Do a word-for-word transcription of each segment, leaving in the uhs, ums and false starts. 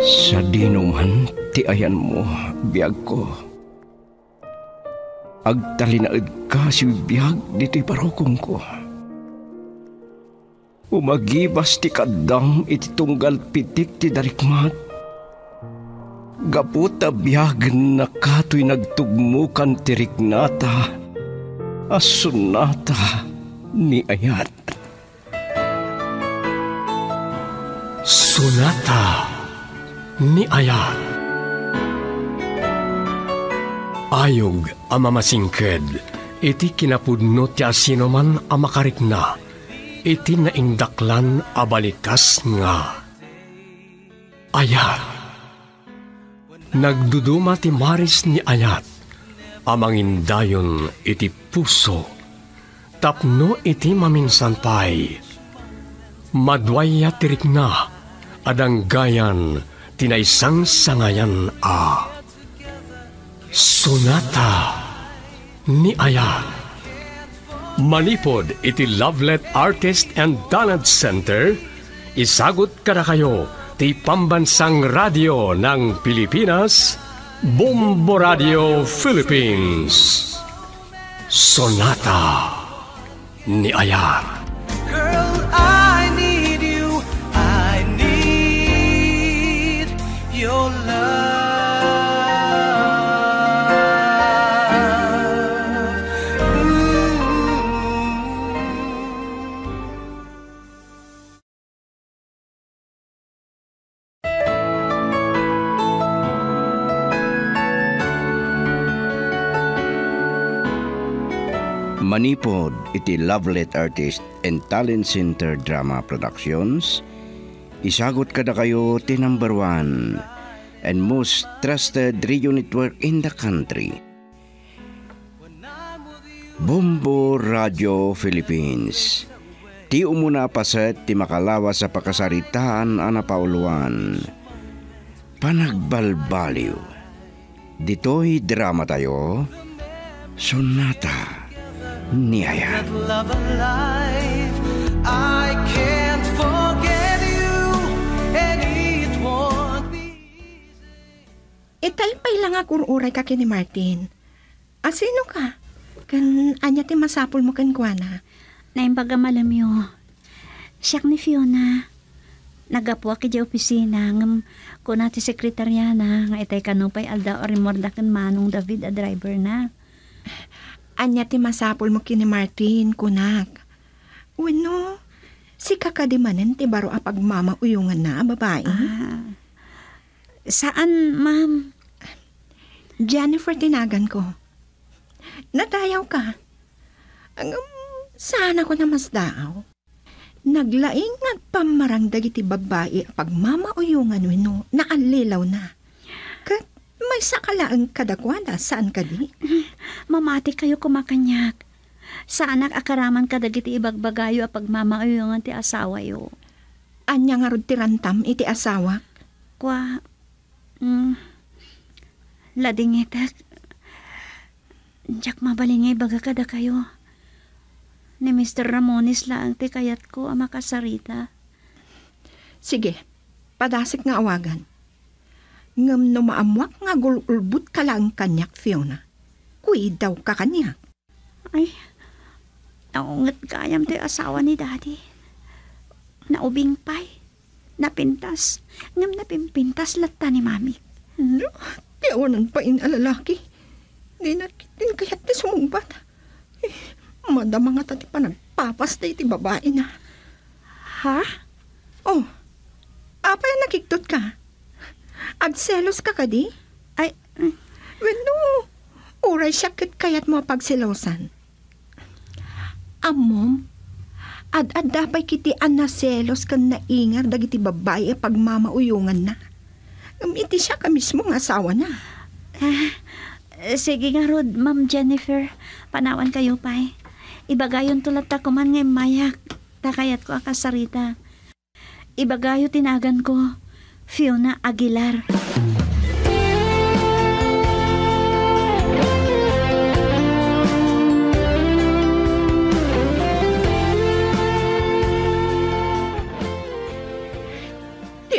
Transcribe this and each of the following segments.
Sa dinuman ti ayan mo, biyag ko. Agtalinaed ka si biyag dito'y parokong ko. Umagibas ti kadam iti tunggal pitik ti darikmat. Gaputa biyag na kato'y nagtugmukan ti riknata, asunata ni ayat. Sunata ni ayat. Ayog ang mamasingked, iti kinapudno ti asinoman ang makarikna, iti naindaklan abalikas nga. Ayat. Nagduduma ti maris ni ayat, amangindayon iti puso, tapno iti maminsan pay. Madwaya tirikna, adang gayan, tinaysang sangayan a. Sunata ni ayat. Manipod iti Lovelet Artist and Talent Center, isagot kada kayo ti pambansang radyo ng Pilipinas, Bombo Radio Philippines. Sonata ni ayat. Girl, I need you. I need your love. Manipod iti Lovelet Artist and Talent Center Drama Productions, isagot kada kayo ti number one and most trusted radio network in the country, Bombo Radio Philippines. Ti umuna paset ti makalawa sa pakasaritaan ana pauluan, panagbalbaliw. Dito'y drama tayo, Sonata ni ayat. Love alive. I can't forget you, and it won't be easy. Italpay lang ako uray ka kini Martin. Asino ka? Kan anya ti masapol mo kan kuana. Naimbaga malamyo. Siyak ni Fiona. Nagapuwa ki di opisina ngam kuna ti sekretaryana nga itay kanupay alda orimorda kan Manong David a driver na. Anya ti masapol mo kini Martin, kunak. Uno, si kakadimanen ti baro a pagmama uyungan na, babae. Ah, saan, ma'am? Jennifer tinagan ko. Natayaw ka. Ang, saan ako na mas daaw? Naglaing nagpamarang dagiti babae a pagmama uyungan wino, naalilaw na. Kat may sakalaang kadakwada, saan ka di? Mamati kayo kumakanyak. Saanak akaraman ka dagiti ibagbagayo a pagmamauyungan ti asawa yo. Anya nga rod ti rantam iti asawa? Kwa, mm, ladingitek. Diyak mabalingay baga kada kayo. Ni Mister Ramones lang ti kayat ko ang makasarita. Sige, padasik nga awagan. Ngam no maamwak nga gululbut ka lang kanyak, Fiona. Kuy daw ka kanyak. Ay, naungat kayam to asawa ni Daddy. Naubing pay. Napintas. Ngam napimpintas latta ni Mami. No, tiawanan pa in alalaki. Di na kitin kaya't ti sumumbat. Eh, madama nga tati pa nagpapas na iti babae na. Ha? Oh, apay nakiktot ka? Agselos ka ka di? Ay, mm. Well, no. Uray syakit kayat mo pagselosan. Amom, ad-ad dapay kiti anaselos kan naingar dagiti babae pagmamauyungan na. Iti siya ka mismo nga asawa na. Ah, sige nga Rod, Ma'am Jennifer. Panawan kayo pa'y. Ibagayon tulat ta kuman ngay mayak. Takayat ko akasarita. Ibagayo tinagan ko. Fiona Aguilar.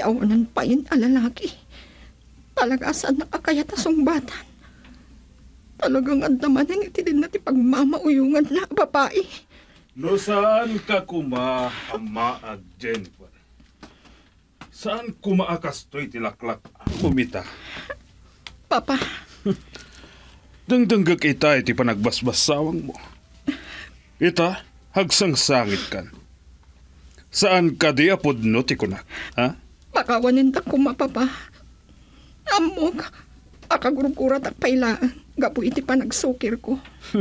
awanan pa yun alalaki. Talagasan na akayat asong batan. Talagang andamanan iti din natin pagmamauyungan na babae. No saan ka kuma, amaag Jennifer? Saan kumaakastoy tilaklak kumita? Papa, Dangdangga kita iti panagbasbasawang mo. Ita, hagsang sangit kan. Saan ka di apod no ti kunak, ha? pakawanin ta kuma papa. Amok, akagurugura tak pailaan. Gapu iti panagsukir ko.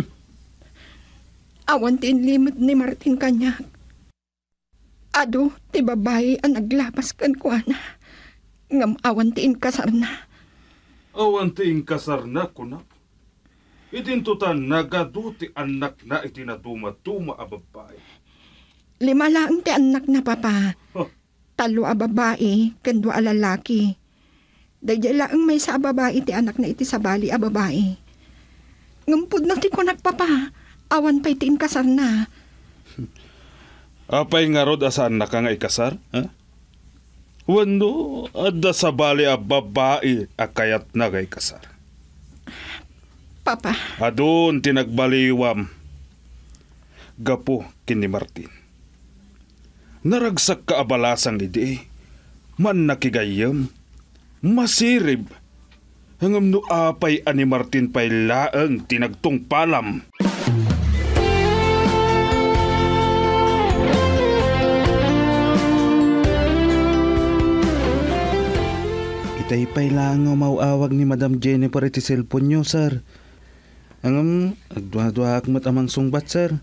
Awan tin limit ni Martin kanya. Ado, ti babae ang naglapas kan ko ana. Ngam awan tiin kasar na. Awan ti kasar na kunak. Itintutan nagaduti anak na itinatuma-tuma a babae. Lima lang ti anak na papa. Huh. Talo a babae, kendo a lalaki. Dahil lang may sa babae ti anak na iti sabali a babae. Ngampud na ti kunak papa. Awan pa'y tiin kasar na. Apay nga rod asaan na ka nga ikasar, ha? Wano, adda sa bali a babae a kayat na nga ikasar. Papa, Adun tinagbaliwam. Gapo kini Martin. Naragsak ka abalasang idi. Man nakigayam. Masirib. Hangam no apay ani Martin pay laeng tinagtong palam. Itay pay lang nga mauawag ni Madam Jennifer iti cellphone nyo, sir. Angam, agdwa-dwa akmat amang sungbat, sir.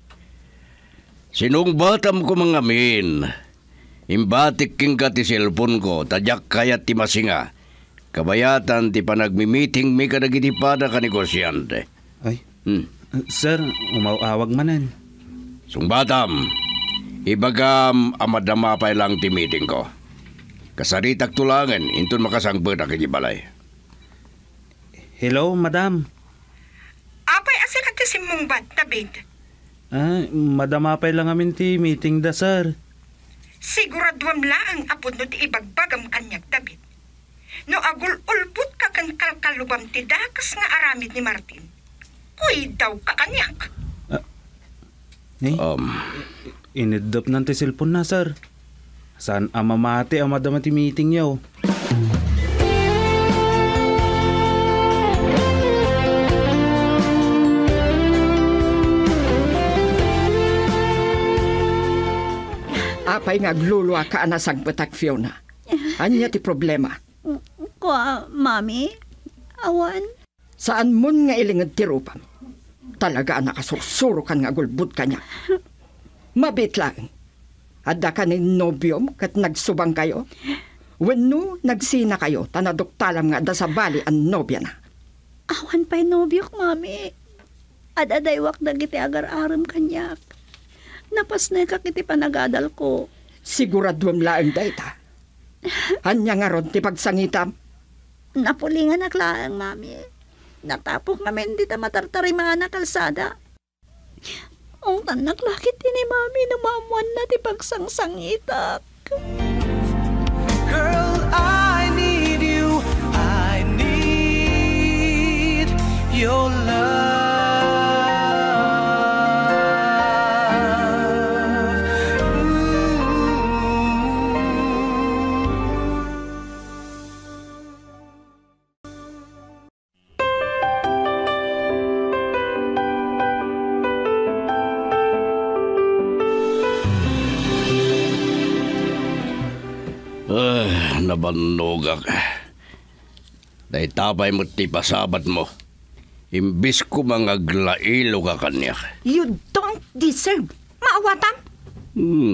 Sinungbatam ko mga min. Imbatik king ka ti cellphone ko, tadyak kayat ti masinga. Kabayatan ti panagmi-meeting mi kadagitipada ka negosyante. Ay, Hmm. uh, sir, umauawag manan. Sungbatam, ibagam amadama pa lang ti meeting ko. Kasaritak tulangan, intun makasangpet aki balay. Hello, madam. apay asa ka ti simong bat, David? Ah, madam apay lang amin ti meeting da, sir. Siguraduam laang apod no ti ibagbagam kanyak, David. No agul-ulbut ka kan kalkalubam ti dakas nga aramid ni Martin. Kuy daw ka kanyak. Eh, Um, inidop nan ti cellphone na, sir. Saan amamati ang madam ti meeting yaw? Apay nga glulwa ka anasang patak, Fiona. Anya ti problema. Kwa, mami? Awan? Saan mon nga ilingad ti rupam? Talaga nakasursuro kan nga gulbud kanya. Mabit lang. Adda ka ni nobyom kat nagsubang kayo. Wenno nagsina kayo, tanadoktalam nga da sa bali ang nobya na. Awan pa'y nobyok, mami. Adadaywak na giti agar-aram kanyak. Napas na kakiti panagadal ko. Siguraduam laang dayta. Anya nga ron ti pagsangitam. Napulingan naklaang, mami. Natapok namin di ta matartari mga nakalsada. Ang tanak lakit ni mami na mamuan na ti pagsangsangitak. Girl, I need you. I need your love. Ah, nabanogak. Dahil tapay mo ti pasabat mo. Imbis ko mga glailo ka kanya. You don't deserve. Maawatam. Hmm.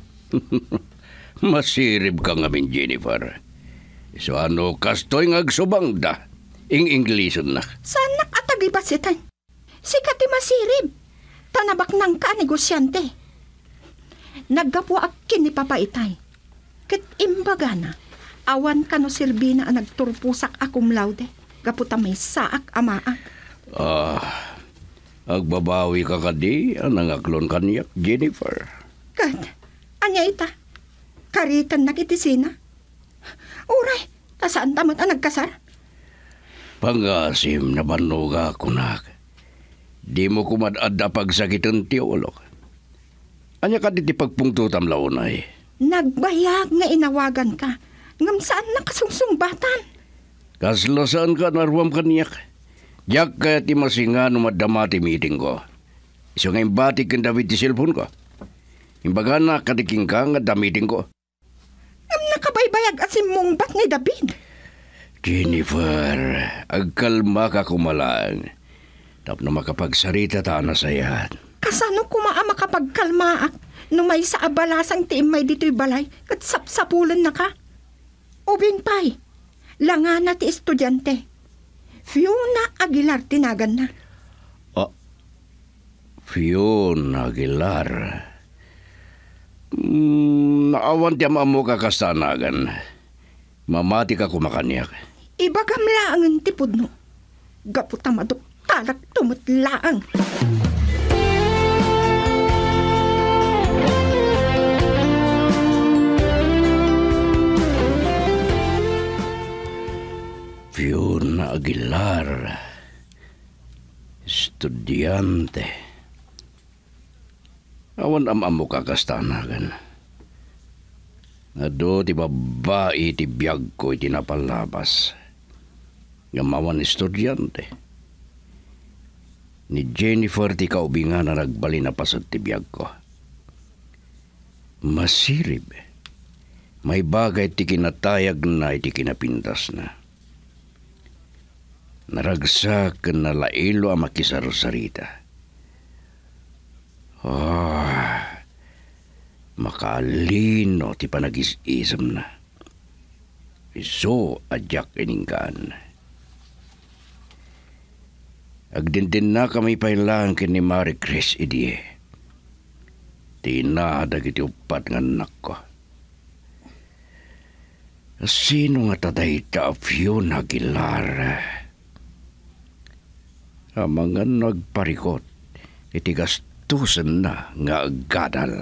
Masirib ka nga min, Jennifer. So ano, kastoy ngagsubang da. Ing-Ingleson na. Sanak atagi basitan. Sikat ti masirib. Tanabak nang ka negosyante. Naggapo akin ni Papa Itay. Ket imbaga na. Awan ka no Silvina ang nagturpusak akum laude. Gaputa may saak amaak. Ah, agbabawi ka kadi ang nangaklon kanyak, Jennifer. Kat, anya ita. Karitan nakitisina. Uray, tasaan tamat ang nagkasar? Pangasim na banuga kunak. Di mo kumadada pagsakitan ti ulo. Anya ka di ti pagpungtutam launay. Nagbayag nga inawagan ka. Ngam saan nakasungsungbatan? Kaslo saan ka naruam kaniyak? Diyak kaya ti masinga no madama ti meeting ko. Iso nga imbatik kang David ti cellphone ko. Imbaga na katiking ka nga da meeting ko. Ngam nakabaybayag asim mong bat ni David. Jennifer, agkalma ka kumalang. Tap na makapagsarita ta na sayan. Kasano kumaa makapagkalmaak no may sa abalasang tiim may dito'y balay kat sapsapulan na ka? Ubing pay, langana ti estudyante. Fiona Aguilar tinagan na. Ah, Fiona Aguilar. Mm, naawan ti amamu ka kastanagan. Mamati ka kumakanyak. Ibagam laangan tipod no. Gaputa madok talak tumutlaang. Fiona Aguilar. Estudyante. Awan amamu ka kastanagan. Ado ti babae ti biyag ko iti napalabas. Ngamawan estudyante. Ni Jennifer ti kaubingan na nagbali na pasad ti biyag ko. Masirib. May bagay ti kinatayag na iti kinapintas na. Naragsak na lailo ang makisarusarita. Ah... Makalino ti panag-isisam na. Iso adyak iningkan. Agdindin na kami pailang kini Marie Chris idie. Tinadag iti upat nga anak ko. Sino nga taday ta Fiona Aguilar? Amang nga nagparikot iti gastusan na nga gadal.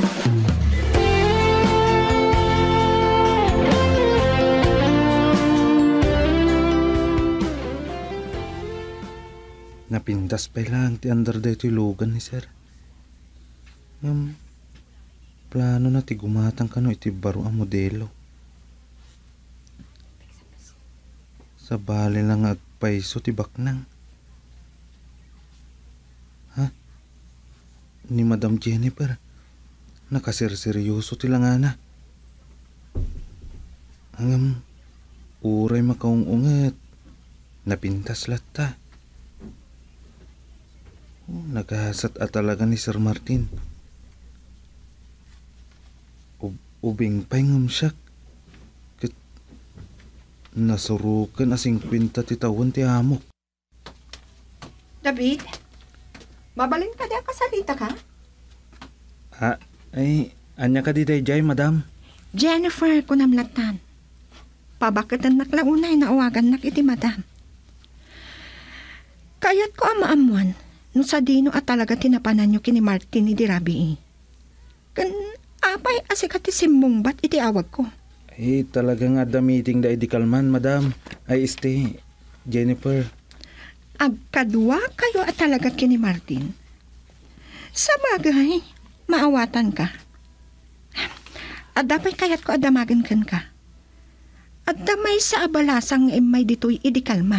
Napintas pa lang ti under dito ilugan ni sir. Ngam, plano na ti gumatang kano iti baro ang modelo. Sa bali lang agpaiso ti baknang. Ha? Ni Madam Jennifer, nakasirseryoso ti langana. Hangam, uray makaungungat, napintas latta. Oh, naghasat at talaga ni Sir Martin. Ub ubing pangam siya. Kit nasurukan asing kwinta ti tawon ti amok. David, babalin ka di kasalita ka? Ah, ay, anya ka di jay, madam? Jennifer kunamlatan. Pabakatan naklaunay na awagan nak iti madam. Kayat ko amaamuan. No sa dino at talaga tinapanan nyo kini Martin ni Dirabi. Kan apay asikati simbong bat iti awag ko. Ay talaga nga da meeting da idi kalman, madam. Ay este, Jennifer. Agkadwa kayo at talaga kini Martin. Sa bagay, maawatan ka. At dapat kayat ko adamagan kan ka. At damay sa abalasang imay dito'y idi kalman.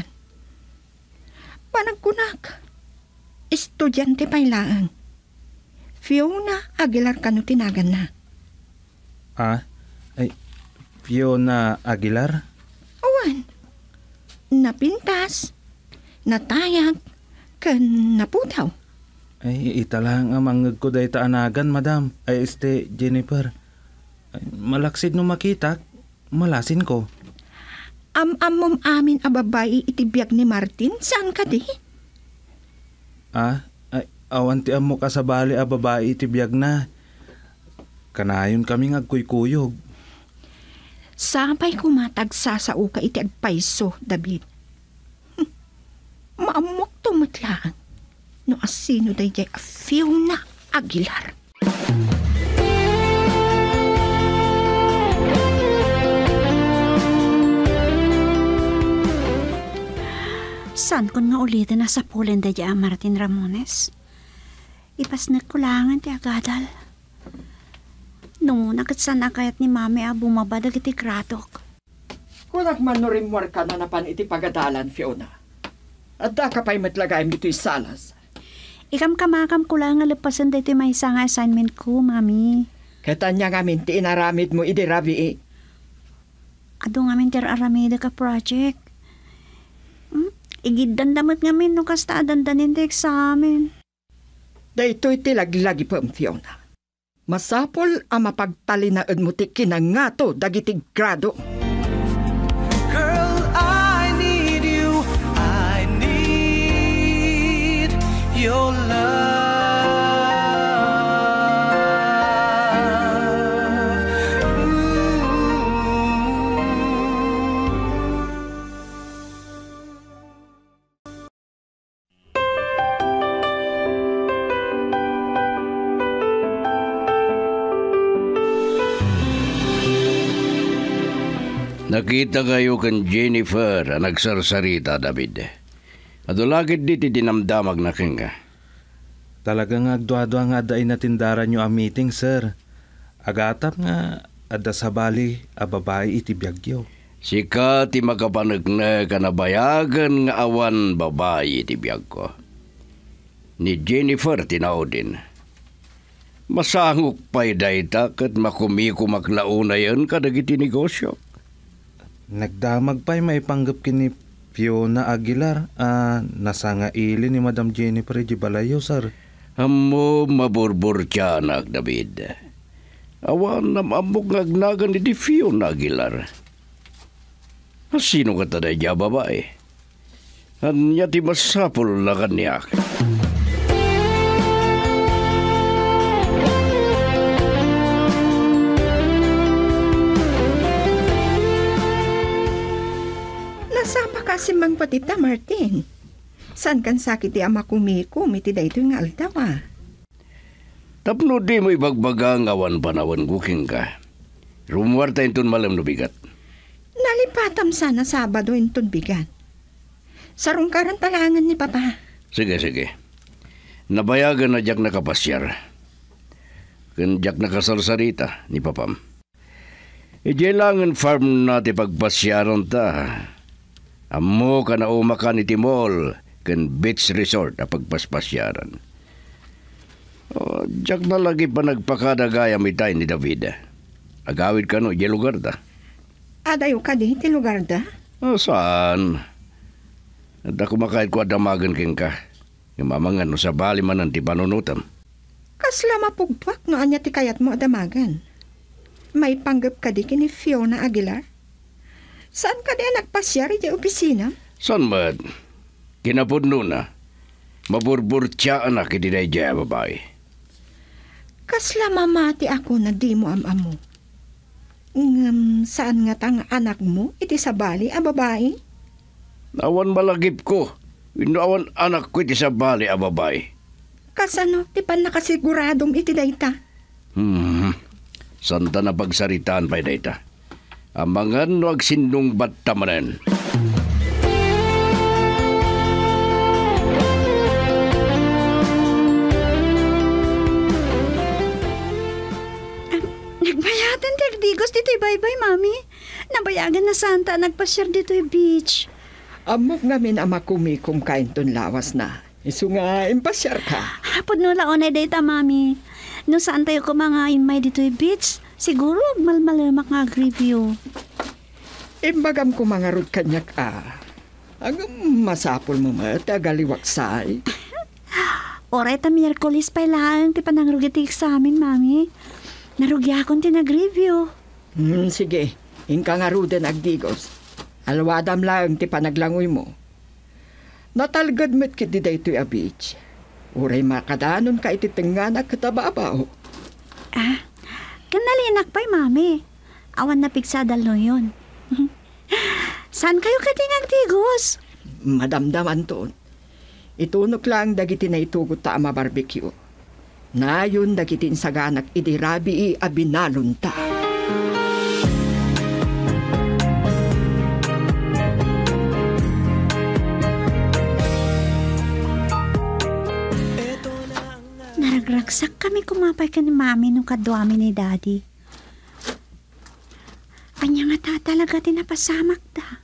Panagkunak. Estudyante pailaan. Fiona Aguilar kano tinagan na. Ah? Ay, Fiona Aguilar? Awan. Napintas, natayag, kan naputaw. Ay, italang ang mangag ko dahi taanagan, madam. Ay, este, Jennifer. Ay, malaksid no makita, malasin ko. Am-amom amin a babae itibiyag ni Martin, saan ka di? Ah, ay, awan ti amo ka sa bali a babae iti biyag na. Kanayon kami ngagkuykuyog. Sabay kumatagsa sa uka iti agpaiso, David. Hm, maamok tumutlaan. No asino day jay a Fiona Aguilar. Saan kon nga ulitin na sa pulen da dya Martin Ramones? Ipas na kulangan ti agadal. Nung nakatsan na kayat ni mami a bumabadag iti kratok. Kunak man no rimwar ka na napan iti pagadalan, Fiona. At da ka pa'y matlagayam dito'y salas. Ikam kamakam ko lang nga lepasan da iti may isang assignment ko, mami. Kaya niya ngamin ti inaramid mo iti rabi eh. Ado ngamin ti aramida ka project. Hmm? Igiddan damot ngamin no kasta adandanin ti eksamen. Da ito'y tilaglagi pa, Fiona. Masapol ang mapagtalinaad mo ti kinangato dagiti grado. Girl, I need you. I need your love. Nakita kayo kan Jennifer ang nagsarsarita, David. At ulagid diti dinamdamag na kinga. Talagang agduado nga daay na tindaran nyo ang meeting, sir. Agatap nga, ada sa bali, a babae iti biyagyo. Sika ti makapanag na kanabayagan nga awan babae iti biyag ko. Ni Jennifer tinaudin. Masangok pa'y dayta kat makumiko maklauna yan kadagiti negosyo. Nagdamag pa'y maipanggap kini Fiona Aguilar. Ah, nasanga ili ni Madam Jennifer di balayo, sir. Amo maburbur siya, anak David. Awan namamok ngagnagan ni di Fiona Aguilar. Sino ka taday niya, babae? Anya ti masapol na kaniyak. Nasapa kasi mang patita, Martin. San kan sakit ti ama kumiko, miti da ito yung altawa. Tapno di mo ibagbagang awan panawan guking ka. Rumuwarta intun malam no bigat. Nalipatam sana Sabado intun bigat. Sarong karan talangan ni Papa. Sige, sige. Nabayagan na jak nakapasyar. Kan jak nakasarsarita ni Papam. Ijelangan farm na ti pagpasyaran ta. Amo ka na umakan iti mall kan beach resort a pagpaspasyaran. O, jak na lagi pa nagpakadagayam itay ni David. Agawid ka no, di lugar da. Adayo ka di, ti lugar da? O, saan? At ako makahit ko adamagan king ka. Yung mamangan no sa bali man ang ti panunutam. Kasla mapugpwak no anya ti kayat mo adamagan. May panggap ka di kini Fiona Aguilar? Saan ka di nagpasyari di opisina? San man? Kinapudno na. Maburbur siya anak iti na iya babae. Kasla mamati ako na di mo am-amo. Ngam, saan nga tang anak mo iti sabali a babae? Awan malagip ko. Awan anak ko iti sabali a babae. Kasano, di pa nakasiguradong iti dayta? Hmm, santa na pagsaritaan pa'y dayta. Amangan no agsindong battamanen. Nagbayatan ti digos dito'y bye-bye, mami. Nabayagan na Santa nagpasyar dito'y beach. Amok ngamin ama kumikum kain ton lawas na. Isu nga impasyar ka. Hapod no laon ay data, mami. No saan tayo ko mga inmay dito'y beach? Siguro malmalamak nga review. Imbagam ko mga rod kanyak ah. Ang masapol mo ma, tagaliwaksay. Oray ta Miyerkules pa lang, ti panangrugiti sa amin, mami. Narugya akong tinag-review. Hmm, sige, ingka nga rudan agdigos. Alwadam lang ti panaglangoy mo. Natalgad met kiti da ito'y a beach. Uray makadanon ka ititingan at katababaw. Ah, kanalinak pa'y, mami. Awan na pigsadal no yun. Saan kayo katingag tigos? Madamdaman to. Itunok lang dagiti na itugot ta ama barbecue. Nayon dagitin saganak idirabi i abinalon ta. kami kumapay ka ni mami nung kadwami ni daddy. Anya nga ta talaga tinapasamak da.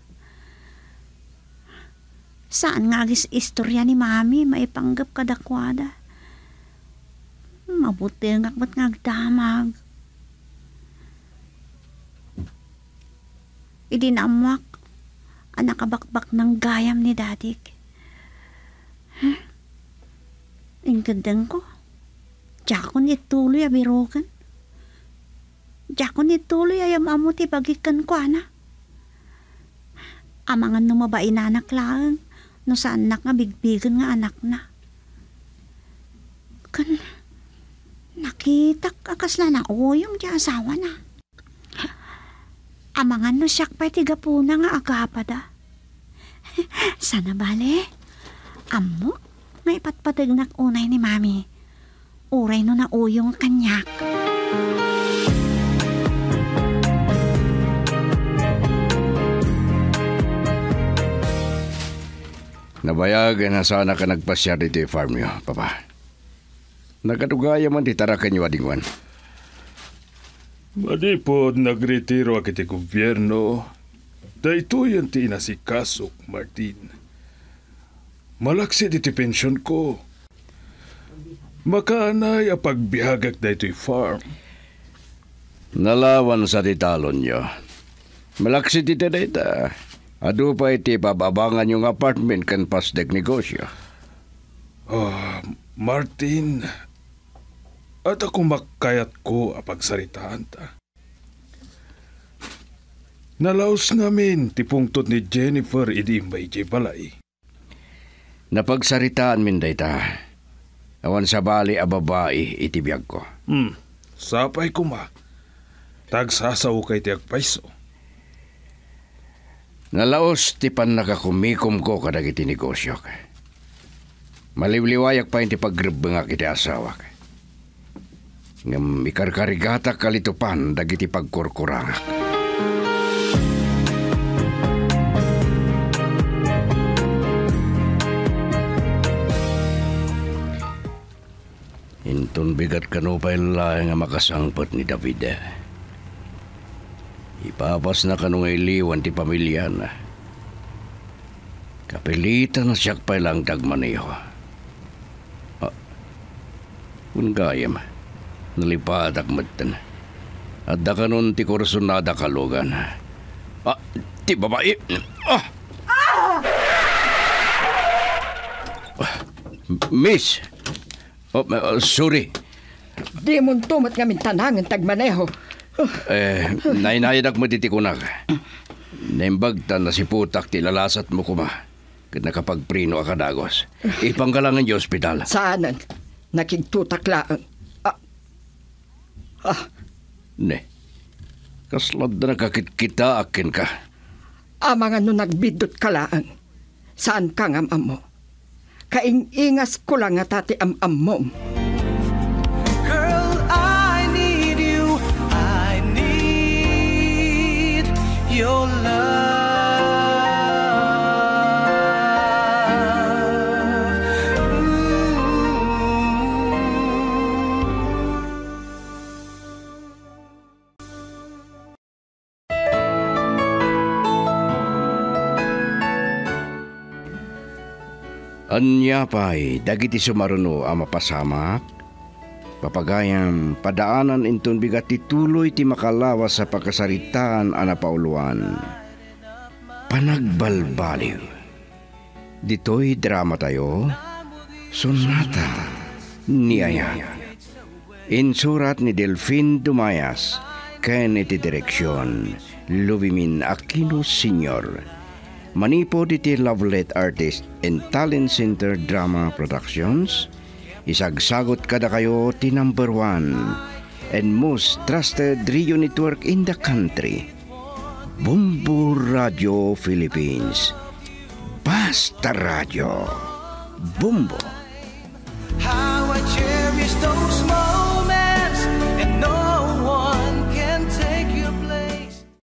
Saan nga agis istorya ni mami maipanggap kadakwada? Mabuti nga ba't ngagdamag. Idinamuak ang nakabakbak ng gayam ni dadik. Huh? Ang gandang ko. Jakon ituloy abirogan. Jakon ituloy ayam amuti bagikan ko ana. Amangan no mabain na anak lang. No sa anak nga bigbigan nga anak na. Kan nakita kakasla na oyong di asawa na. Amangan no siyak pa'y tigapuna nga agapada. Sana bale, amok nga ipatpatignak unay ni mami. Uray no na uyong kanyak. Nabayagan na sana ka nagpasya dito yung farm nyo, Papa. Nagadugaya man di tarakan nyo adingwan. Madipod nagretiro akiti gobyerno. Dahito yan ti inasikasok, Martin. Malaksi diti pensyon ko. Makaanay a pagbihagak dahito'y farm. Nalawan sa titalon nyo. Malaksi ti data. Ado pa iti pababangan yung apartment kan pasdek negosyo. Oh, Martin, at ako makayat ko a pagsaritaan ta. Nalaos namin ti pungtot ni Jennifer idi imbay di balay. Napagsaritaan min dayta. Awan sa bali a babae iti biyag ko. Hmm, sapay ko ma. Tagsasaw kay ti agpaiso. Nalaos ti pan nakakumikom ko kadag iti negosyo. Maliwliwayak pa iti pagrebengak iti asawa. Ngam ikarkarigata kalitupan dag iti pagkurkurangak. Intun bigat kanupay laeng nga makasangpot ni David. Ipapas na kanong iliwan ti pamilya na. Kapilitan na siyak pa lang dagmaniho. Ah, ungayam, nalipadak matan. At da kanon ti kursunada kalugan. Ah, ti babae. Ah! Ah! Miss! Oh, uh, sorry. Di mong tumat nga mintanangan tagmaneho. Eh, nainayadak mo titikunak. Naimbagtan na si putak tilalasat mo kuma. Kad nakapagprino akadagos. Ipanggalangan di ospital. Saanan? Nakigtutak laang. Ah. Ah. Ne. Kaslad na nakakitkita akin ka. Amang ano nagbidot ka laang. Saan kang amam mo? Kaing-ingas ko lang nga tati am-am mo. Girl, I need you. I need your love. Anya pa'y dagiti sumaruno ang mapasamak, papagayam padaanan inton bigat tituloy ti makalawas sa pagkasaritaan ana pauluan. Panagbalbaliw. Dito'y drama tayo, Sonata ni Aya. Insurat ni Delfin Dumayas, ken iti direksyon, Luvimin Aquino Senior Manipod iti Lovelet Artist and Talent Center Drama Productions. Isagsagot kada kayo ti number one and most trusted radio network in the country, Bumbo Radio Philippines. Basta Radio Bumbo. How I cherish those moments.